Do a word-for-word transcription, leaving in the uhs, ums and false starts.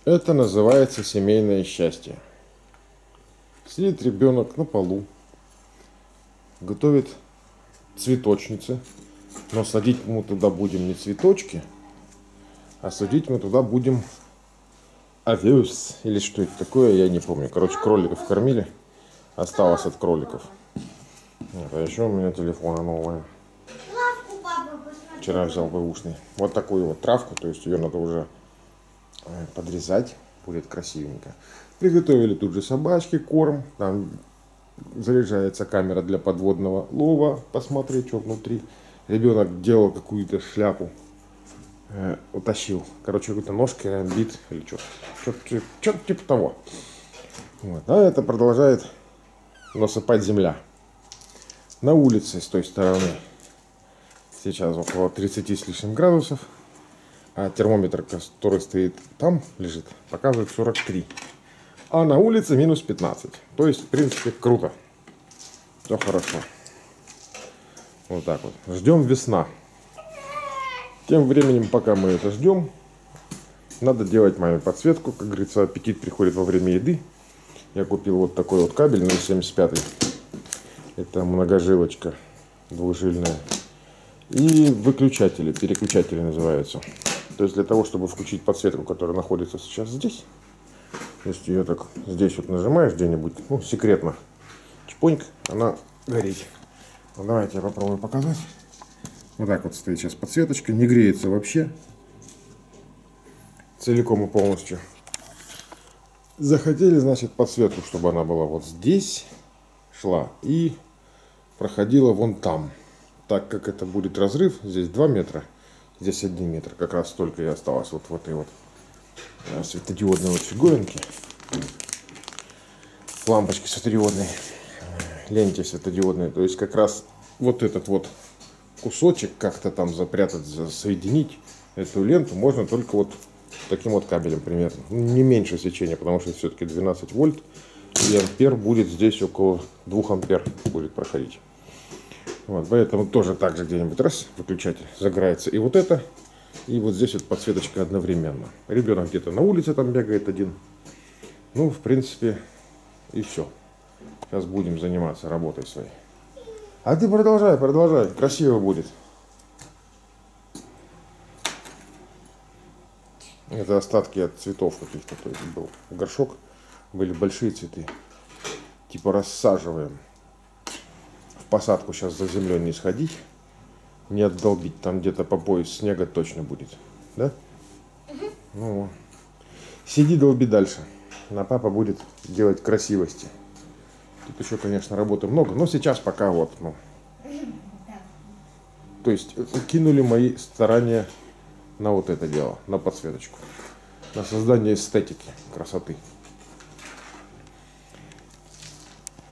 Это называется семейное счастье. Сидит ребенок на полу, готовит цветочницы, но садить мы туда будем не цветочки, а садить мы туда будем овес, или что это такое, я не помню. Короче, кроликов кормили, осталось от кроликов. Вот, а еще у меня телефоны новые. Вчера взял бэушный. Вот такую вот травку, то есть ее надо уже подрезать, будет красивенько. Приготовили тут же собачки, корм, там заряжается камера для подводного лова, посмотреть, что внутри. Ребенок делал какую-то шляпу, э, утащил, короче, какой-то ножкой бит или что-то, что-то типа того. Вот. А это продолжает насыпать земля. На улице с той стороны сейчас около тридцати с лишним градусов. А термометр, который стоит там, лежит, показывает сорок три. А на улице минус пятнадцать. То есть, в принципе, круто. Все хорошо. Вот так вот. Ждем весна. Тем временем, пока мы это ждем, надо делать маме подсветку. Как говорится, аппетит приходит во время еды. Я купил вот такой вот кабель ноль семьдесят пять. Это многожилочка двужильная. И выключатели, переключатели называются. То есть для того, чтобы включить подсветку, которая находится сейчас здесь, то есть ее так здесь вот нажимаешь где-нибудь, ну, секретно, чпоньк, она горит. Ну, давайте я попробую показать. Вот так вот стоит сейчас подсветочка, не греется вообще, целиком и полностью. Захотели, значит, подсветку, чтобы она была вот здесь, шла и проходила вон там. Так как это будет разрыв, здесь два метра. Здесь один метр, как раз столько и осталось вот в этой вот светодиодной вот фигуринке. Лампочки светодиодной, ленте светодиодной. То есть как раз вот этот вот кусочек как-то там запрятать, соединить эту ленту можно только вот таким вот кабелем примерно. Не меньше сечения, потому что все-таки двенадцать вольт. И ампер будет здесь около двух ампер будет проходить. Вот, поэтому тоже так же где-нибудь раз выключатель загорается. И вот это, и вот здесь вот подсветочка одновременно. Ребенок где-то на улице там бегает один. Ну, в принципе, и все. Сейчас будем заниматься работой своей. А ты продолжай, продолжай. Красиво будет. Это остатки от цветов каких-то. То есть был горшок, были большие цветы. Типа рассаживаем. Посадку сейчас за землей не сходить, не отдолбить, там где-то по пояс снега точно будет, да? Угу. Ну, сиди, долби дальше, на папа будет делать красивости. Тут еще, конечно, работы много, но сейчас пока вот, ну. То есть кинули мои старания на вот это дело, на подсветочку, на создание эстетики, красоты.